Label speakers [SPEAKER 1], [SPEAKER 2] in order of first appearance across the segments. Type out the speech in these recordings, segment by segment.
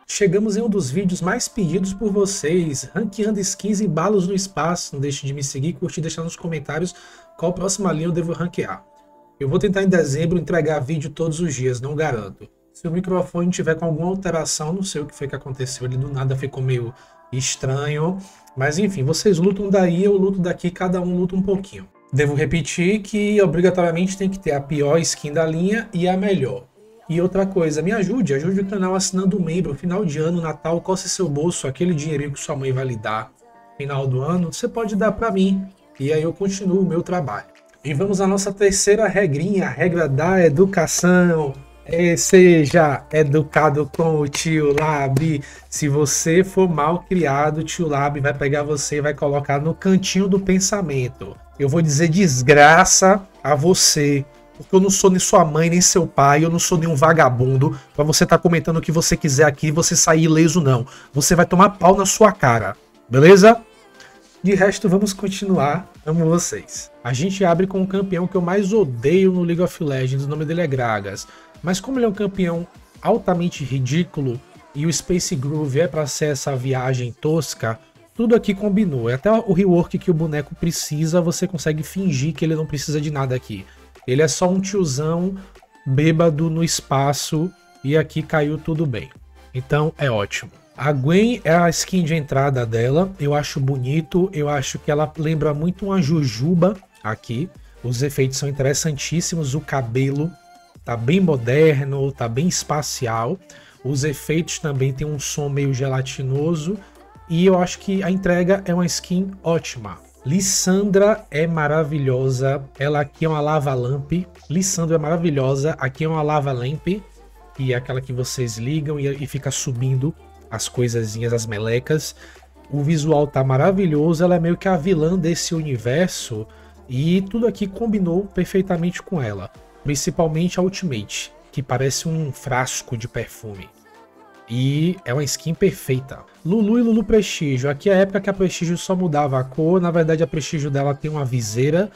[SPEAKER 1] Chegamos em um dos vídeos mais pedidos por vocês, ranqueando skins e balos no espaço. Não deixe de me seguir, curtir e deixar nos comentários qual próxima linha eu devo ranquear. Eu vou tentar em dezembro entregar vídeo todos os dias, não garanto. Se o microfone tiver com alguma alteração, não sei o que foi que aconteceu, ele do nada ficou meio estranho. Mas enfim, vocês lutam daí, eu luto daqui, cada um luta um pouquinho. Devo repetir que obrigatoriamente tem que ter a pior skin da linha e a melhor. E outra coisa, me ajude o canal assinando um membro. Final de ano, Natal, coce seu bolso, aquele dinheirinho que sua mãe vai lhe dar. Final do ano, você pode dar para mim. E aí eu continuo o meu trabalho. E vamos à nossa terceira regrinha, a regra da educação. Seja educado com o tio Lab. Se você for mal criado, o tio Lab vai pegar você e vai colocar no cantinho do pensamento. Eu vou dizer desgraça a você. Porque eu não sou nem sua mãe, nem seu pai, eu não sou nenhum vagabundo pra você estar comentando o que você quiser aqui e você sair ileso, não. Você vai tomar pau na sua cara, beleza? De resto, vamos continuar. Amo vocês. A gente abre com o campeão que eu mais odeio no League of Legends, o nome dele é Gragas. Mas como ele é um campeão altamente ridículo e o Space Groove é pra ser essa viagem tosca, tudo aqui combinou. Até o rework que o boneco precisa, você consegue fingir que ele não precisa de nada aqui. Ele é só um tiozão bêbado no espaço e aqui caiu tudo bem. Então é ótimo. A Gwen é a skin de entrada dela. Eu acho bonito. Eu acho que ela lembra muito uma Jujuba aqui. Os efeitos são interessantíssimos. O cabelo tá bem moderno, tá bem espacial. Os efeitos também tem um som meio gelatinoso. E eu acho que a entrega é uma skin ótima. Lissandra é maravilhosa, ela aqui é uma lava lamp. Lissandra é maravilhosa, aqui é uma lava lamp, que é aquela que vocês ligam e fica subindo as coisazinhas, as melecas. O visual tá maravilhoso, ela é meio que a vilã desse universo e tudo aqui combinou perfeitamente com ela. Principalmente a Ultimate, que parece um frasco de perfume. E é uma skin perfeita. Lulu e Lulu Prestígio. Aqui é a época que a Prestígio só mudava a cor. Na verdade, a Prestígio dela tem uma viseira.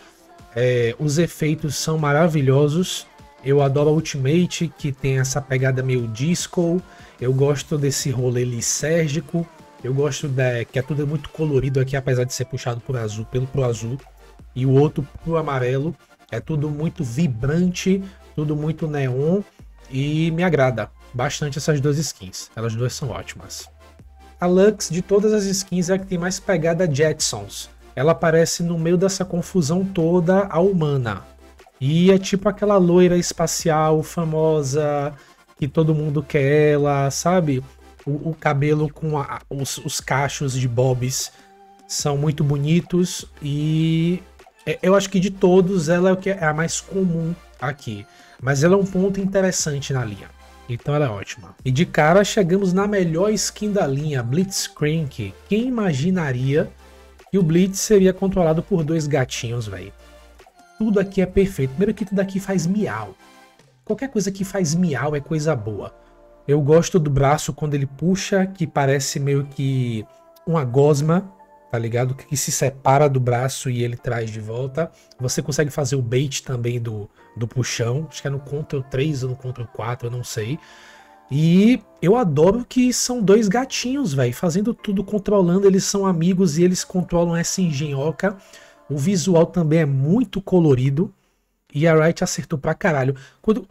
[SPEAKER 1] Os efeitos são maravilhosos. Eu adoro a Ultimate, que tem essa pegada meio disco. Eu gosto desse rolê lisérgico. Eu gosto que é tudo muito colorido aqui, apesar de ser puxado por azul, pro azul. E o outro pro amarelo. É tudo muito vibrante, tudo muito neon. E me agrada bastante essas duas skins, elas duas são ótimas. A Lux de todas as skins é a que tem mais pegada Jetsons. Ela aparece no meio dessa confusão toda a humana. E é tipo aquela loira espacial famosa, que todo mundo quer ela, sabe? O cabelo com os cachos de bobs são muito bonitos e eu acho que de todos ela é a mais comum aqui. Mas ela é um ponto interessante na linha. Então ela é ótima. E de cara chegamos na melhor skin da linha, Blitzcrank. Quem imaginaria que o Blitz seria controlado por dois gatinhos, velho? Tudo aqui é perfeito. Primeiro que tudo aqui faz miau. Qualquer coisa que faz miau é coisa boa. Eu gosto do braço quando ele puxa, que parece meio que uma gosma, tá ligado? Que se separa do braço e ele traz de volta. Você consegue fazer o bait também do puxão. Acho que é no Ctrl 3 ou no Ctrl 4, eu não sei. E eu adoro que são dois gatinhos, velho. Fazendo tudo, controlando. Eles são amigos e eles controlam essa engenhoca. O visual também é muito colorido. E a Riot acertou pra caralho. Quando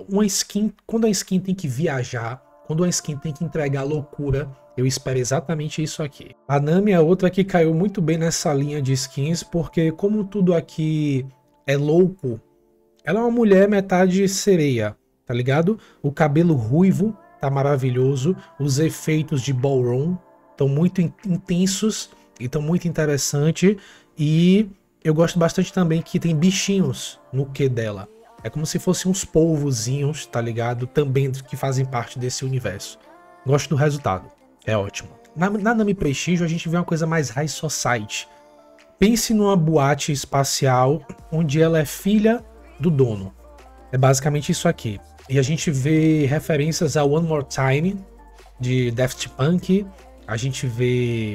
[SPEAKER 1] a skin tem que viajar, quando a skin tem que entregar loucura, eu espero exatamente isso aqui. A Nami é outra que caiu muito bem nessa linha de skins, porque como tudo aqui é louco, ela é uma mulher metade sereia, tá ligado? O cabelo ruivo tá maravilhoso, os efeitos de ballroom estão muito intensos e estão muito interessantes, e eu gosto bastante também que tem bichinhos no Q dela. É como se fossem uns polvozinhos, tá ligado? Também que fazem parte desse universo. Gosto do resultado. É ótimo. Na Nami Prestígio a gente vê uma coisa mais high society. Pense numa boate espacial onde ela é filha do dono. É basicamente isso aqui. E a gente vê referências a One More Time de Daft Punk. A gente vê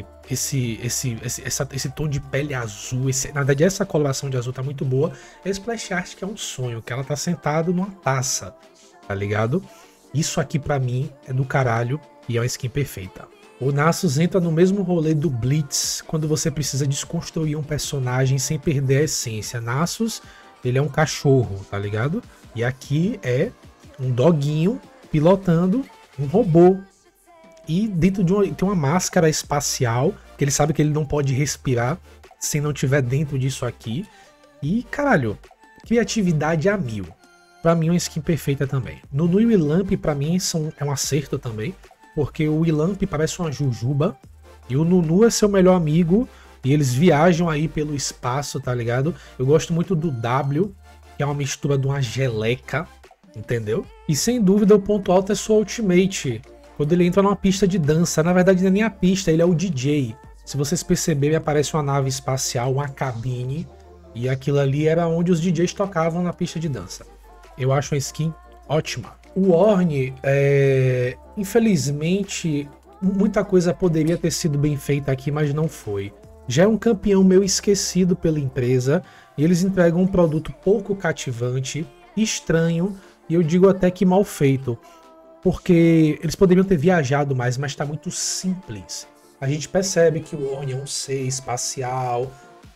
[SPEAKER 1] esse tom de pele azul. Na verdade, essa coloração de azul tá muito boa. A splash art que é um sonho, que ela tá sentada numa taça, tá ligado? Isso aqui pra mim é do caralho. E é uma skin perfeita. O Nasus entra no mesmo rolê do Blitz quando você precisa desconstruir um personagem sem perder a essência. Nasus, ele é um cachorro, tá ligado? E aqui é um doguinho pilotando um robô. E dentro de tem uma máscara espacial, que ele sabe que ele não pode respirar se não tiver dentro disso aqui. E, caralho, criatividade a mil. Pra mim é uma skin perfeita também. Nunu e o Ilamp, pra mim, é um acerto também. Porque o Ilamp parece uma jujuba e o Nunu é seu melhor amigo e eles viajam aí pelo espaço, tá ligado? Eu gosto muito do W, que é uma mistura de uma geleca, entendeu? E sem dúvida o ponto alto é sua ultimate, quando ele entra numa pista de dança. Na verdade não é nem a pista, ele é o DJ. Se vocês perceberem, aparece uma nave espacial, uma cabine, e aquilo ali era onde os DJs tocavam na pista de dança. Eu acho uma skin ótima. O Ornn, infelizmente, muita coisa poderia ter sido bem feita aqui, mas não foi. Já é um campeão meio esquecido pela empresa, e eles entregam um produto pouco cativante, estranho, e eu digo até que mal feito. Porque eles poderiam ter viajado mais, mas está muito simples. A gente percebe que o Ornn é um ser espacial,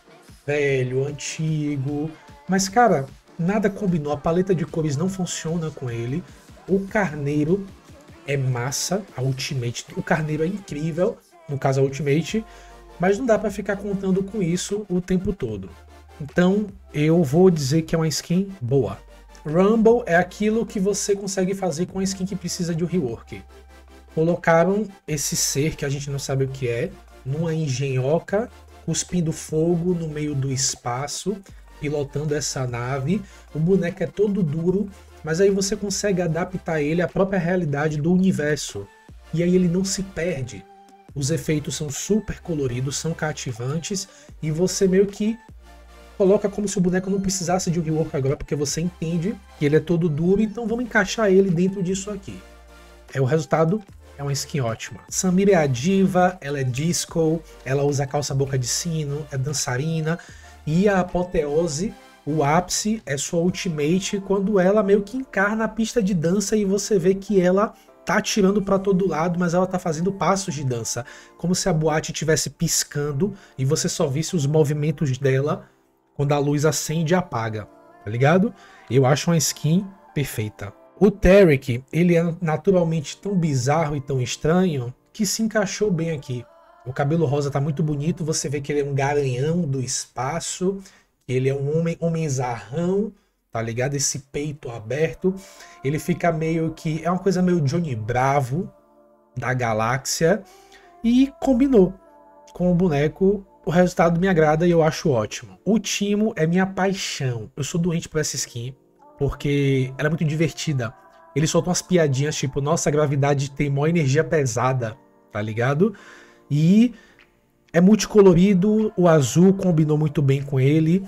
[SPEAKER 1] velho, antigo, mas cara, nada combinou, a paleta de cores não funciona com ele. O Carneiro é massa, a Ultimate. O Carneiro é incrível, no caso a Ultimate, mas não dá pra ficar contando com isso o tempo todo. Então eu vou dizer que é uma skin boa. Rumble é aquilo que você consegue fazer com a skin que precisa de um rework. Colocaram esse ser, que a gente não sabe o que é, numa engenhoca, cuspindo fogo no meio do espaço, pilotando essa nave. O boneco é todo duro, mas aí você consegue adaptar ele à própria realidade do universo. E aí ele não se perde. Os efeitos são super coloridos, são cativantes, e você meio que coloca como se o boneco não precisasse de um rework agora, porque você entende que ele é todo duro, então vamos encaixar ele dentro disso aqui. O resultado é uma skin ótima. Samira é a diva, ela é disco, ela usa calça boca de sino, é dançarina, e a apoteose, o ápice, é sua ultimate, quando ela meio que encarna a pista de dança e você vê que ela tá atirando para todo lado, mas ela tá fazendo passos de dança, como se a boate estivesse piscando e você só visse os movimentos dela quando a luz acende e apaga, tá ligado? Eu acho uma skin perfeita. O Taric, ele é naturalmente tão bizarro e tão estranho que se encaixou bem aqui. O cabelo rosa tá muito bonito, você vê que ele é um garanhão do espaço, ele é um homenzarrão, tá ligado? Esse peito aberto, ele fica meio que... é uma coisa meio Johnny Bravo da galáxia, e combinou com o boneco. O resultado me agrada e eu acho ótimo. O Teemo é minha paixão. Eu sou doente por essa skin, porque ela é muito divertida. Ele solta umas piadinhas tipo, nossa, a gravidade tem maior energia pesada, tá ligado? E é multicolorido, o azul combinou muito bem com ele.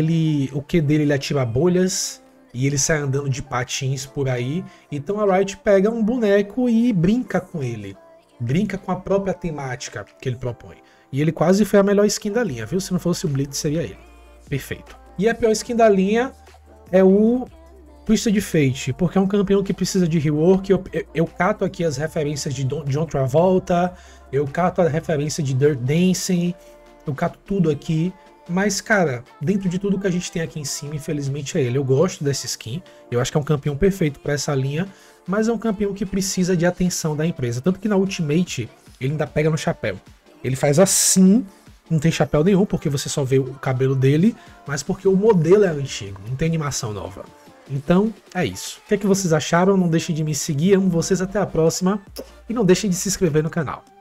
[SPEAKER 1] O Q dele, ele atira bolhas e ele sai andando de patins por aí. Então a Riot pega um boneco e brinca com ele. Brinca com a própria temática que ele propõe. E ele quase foi a melhor skin da linha, viu? Se não fosse o Blitz, seria ele. Perfeito. E a pior skin da linha é o Twisted Fate, porque é um campeão que precisa de rework. Eu cato aqui as referências de John Travolta, eu cato a referência de Dirt Dancing, eu cato tudo aqui. Mas, cara, dentro de tudo que a gente tem aqui em cima, infelizmente é ele. Eu gosto dessa skin, eu acho que é um campeão perfeito para essa linha, mas é um campeão que precisa de atenção da empresa. Tanto que na Ultimate, ele ainda pega no chapéu. Ele faz assim, não tem chapéu nenhum, porque você só vê o cabelo dele, mas porque o modelo é antigo, não tem animação nova. Então, é isso. O que é que vocês acharam? Não deixem de me seguir, amo vocês, até a próxima. E não deixem de se inscrever no canal.